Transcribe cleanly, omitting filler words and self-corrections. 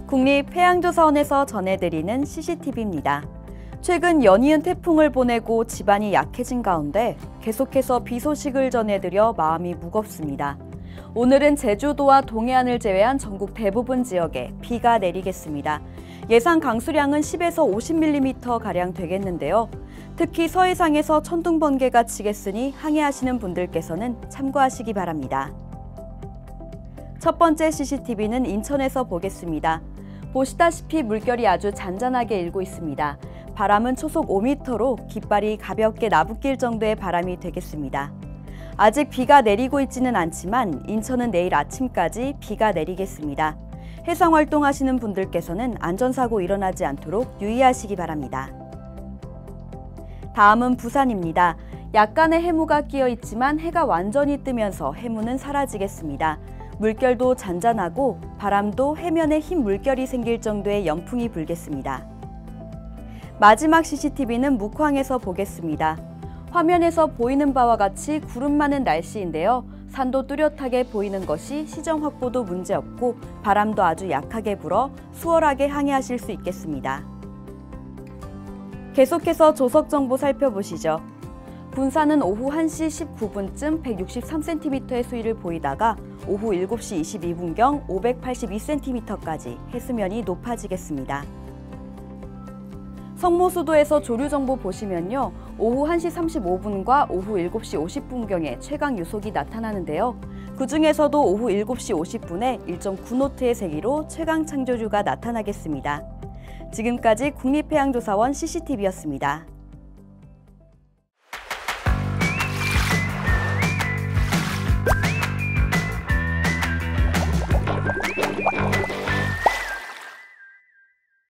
국립해양조사원에서 전해드리는 CCTV입니다. 최근 연이은 태풍을 보내고 지반이 약해진 가운데 계속해서 비 소식을 전해드려 마음이 무겁습니다. 오늘은 제주도와 동해안을 제외한 전국 대부분 지역에 비가 내리겠습니다. 예상 강수량은 10에서 50mm 가량 되겠는데요. 특히 서해상에서 천둥 번개가 치겠으니 항해하시는 분들께서는 참고하시기 바랍니다. 첫 번째 CCTV는 인천에서 보겠습니다. 보시다시피 물결이 아주 잔잔하게 일고 있습니다. 바람은 초속 5m로 깃발이 가볍게 나부낄 정도의 바람이 되겠습니다. 아직 비가 내리고 있지는 않지만 인천은 내일 아침까지 비가 내리겠습니다. 해상 활동하시는 분들께서는 안전사고 일어나지 않도록 유의하시기 바랍니다. 다음은 부산입니다. 약간의 해무가 끼어 있지만 해가 완전히 뜨면서 해무는 사라지겠습니다. 물결도 잔잔하고 바람도 해면에 흰 물결이 생길 정도의 연풍이 불겠습니다. 마지막 CCTV는 묵황에서 보겠습니다. 화면에서 보이는 바와 같이 구름 많은 날씨인데요. 산도 뚜렷하게 보이는 것이 시정 확보도 문제없고 바람도 아주 약하게 불어 수월하게 항해하실 수 있겠습니다. 계속해서 조석 정보 살펴보시죠. 군산은 오후 1시 19분쯤 163cm의 수위를 보이다가 오후 7시 22분경 582cm까지 해수면이 높아지겠습니다. 성모수도에서 조류정보 보시면요. 오후 1시 35분과 오후 7시 50분경에 최강 유속이 나타나는데요. 그중에서도 오후 7시 50분에 1.9노트의 세기로 최강 창조류가 나타나겠습니다. 지금까지 국립해양조사원 CCTV였습니다.